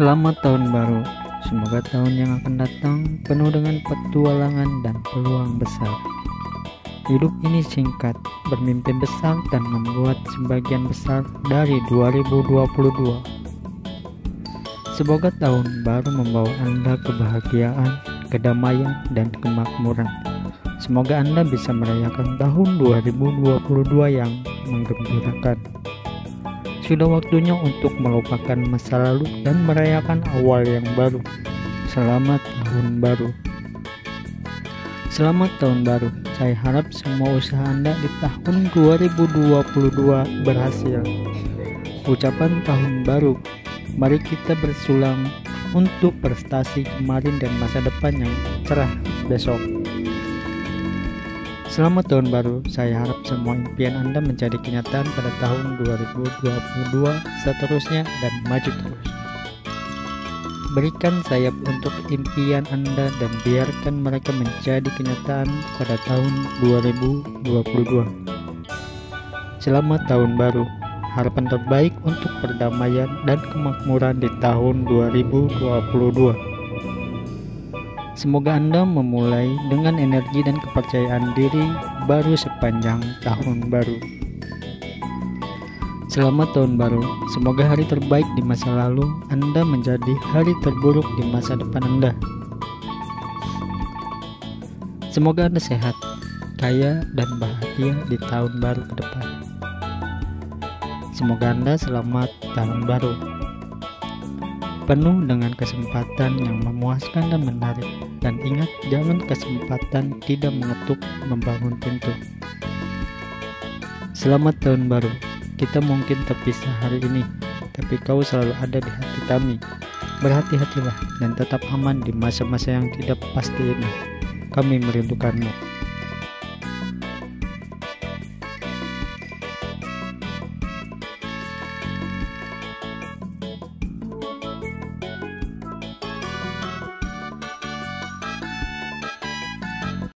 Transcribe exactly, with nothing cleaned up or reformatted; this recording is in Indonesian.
Selamat tahun baru. Semoga tahun yang akan datang penuh dengan petualangan dan peluang besar. Hidup ini singkat, bermimpi besar dan membuat sebagian besar dari dua ribu dua puluh dua. Semoga tahun baru membawa Anda kebahagiaan, kedamaian, dan kemakmuran. Semoga Anda bisa merayakan tahun dua ribu dua puluh dua yang menggembirakan. Sudah waktunya untuk melupakan masa lalu dan merayakan awal yang baru. Selamat tahun baru. Selamat tahun baru. Saya harap semua usaha Anda di tahun dua ribu dua puluh dua berhasil. Ucapan tahun baru. Mari kita bersulang untuk prestasi kemarin dan masa depan yang cerah besok. Selamat tahun baru. Saya harap semua impian Anda menjadi kenyataan pada tahun dua ribu dua puluh dua seterusnya dan maju terus. Berikan sayap untuk impian Anda dan biarkan mereka menjadi kenyataan pada tahun dua ribu dua puluh dua. Selamat tahun baru. Harapan terbaik untuk perdamaian dan kemakmuran di tahun dua ribu dua puluh dua. Semoga Anda memulai dengan energi dan kepercayaan diri baru sepanjang tahun baru. Selamat tahun baru. Semoga hari terbaik di masa lalu Anda menjadi hari terburuk di masa depan Anda. Semoga Anda sehat, kaya, dan bahagia di tahun baru ke depan. Semoga Anda selamat tahun baru, penuh dengan kesempatan yang memuaskan dan menarik. Dan ingat, jangan kesempatan tidak mengetuk membangun pintu. Selamat tahun baru. Kita mungkin terpisah hari ini, tapi kau selalu ada di hati kami. Berhati-hatilah dan tetap aman di masa-masa yang tidak pasti ini. Kami merindukanmu.